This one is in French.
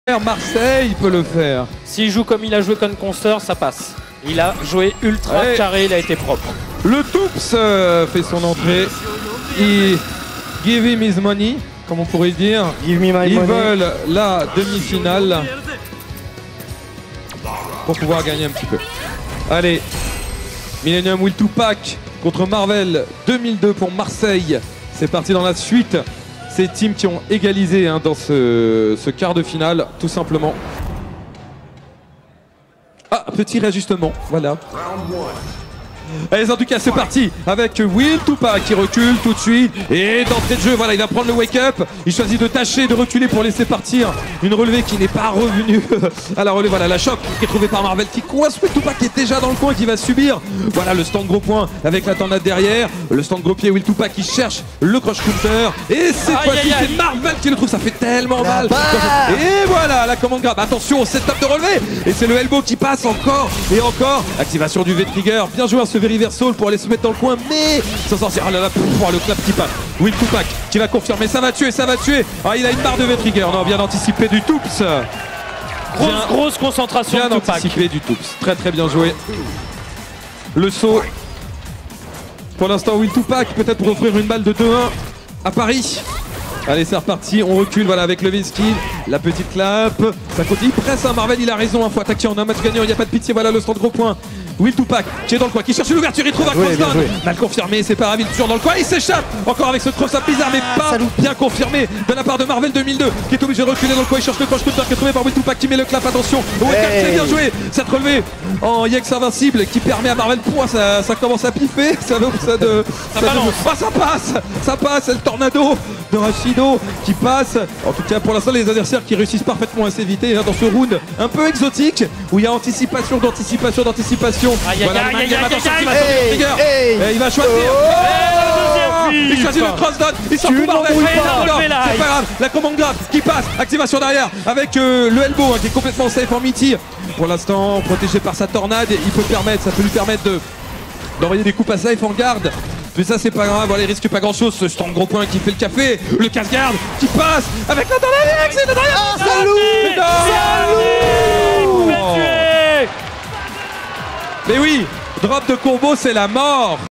Marseille peut le faire. S'il joue comme il a joué contre Conster, ça passe. Il a joué ultra carré, il a été propre. Le Toups fait son entrée. Il give him his money, comme on pourrait dire. Give me my Ils money. veulent la demi-finale pour pouvoir gagner un petit peu. Allez, Millennium Will Tupac contre Marvel 2002 pour Marseille. C'est parti dans la suite. Ces teams qui ont égalisé dans ce quart de finale, tout simplement. Ah, petit réajustement, voilà. Allez, en tout cas, c'est parti avec Will Tupac qui recule tout de suite. Et d'entrée de jeu, voilà, il va prendre le wake-up. Il choisit de tâcher, de reculer pour laisser partir une relevée qui n'est pas revenue à la relevée. Voilà, la choc qui est trouvée par Marvel qui coince Will Tupac qui est déjà dans le coin, qui va subir. Voilà, le stand gros point avec la tornade derrière. Le stand gros pied, Will Tupac qui cherche le crush counter. Et cette fois-ci, c'est Marvel qui le trouve. Ça fait tellement mal. Et voilà, la commande grab. Attention au setup de relevée. Et c'est le elbow qui passe encore et encore. Activation du V-trigger. Bien joué à ce reversal pour aller se mettre dans le coin, mais sans s'en sortir. Oh là là, pour le clap qui passe. Will Tupac qui va confirmer, ça va tuer, ça va tuer. Ah, il a une barre de V-trigger. Non, bien anticipé du Toups. Grosse concentration Bien de Tupac. anticipé du Toups. Très très bien joué. Le saut. Pour l'instant, Will Tupac peut-être pour offrir une balle de 2-1 à Paris. Allez, c'est reparti, on recule, voilà, avec le V-skill, la petite clap, ça continue, il presse, Marvel, il a raison, faut attaquer, on a un match gagnant, il n'y a pas de pitié, voilà le stand gros point. Will Tupac qui est dans le coin, qui cherche l'ouverture, il trouve un crossdown. Mal confirmé, c'est pas grave, il est toujours dans le coin, il s'échappe encore avec ce cross-up bizarre, mais pas bien confirmé de la part de Marvel 2002, qui est obligé de reculer dans le coin, il cherche le crush counter qui est trouvé par Will Tupac qui met le clap, attention, c'est bien joué, cette relevée en Yex invincible qui permet à Marvel, ça commence à piffer, ça passe, c'est le tornado de Rashido qui passe. En tout cas, pour l'instant, les adversaires qui réussissent parfaitement à s'éviter dans ce round un peu exotique où il y a anticipation d'anticipation. Voilà, il va choisir. Il choisit le crossdown. Il s'en fout Marvel. C'est pas grave. La commande grave qui passe. Activation derrière avec le elbow qui est complètement safe en midi. Pour l'instant, protégé par sa tornade, ça peut lui permettre d'envoyer des coups à safe en garde. Mais ça c'est pas grave, voilà, il risque pas grand chose, ce stand gros point qui fait le café, le casse-garde qui passe avec la tornade, c'est Mais oui, drop de combo c'est la mort.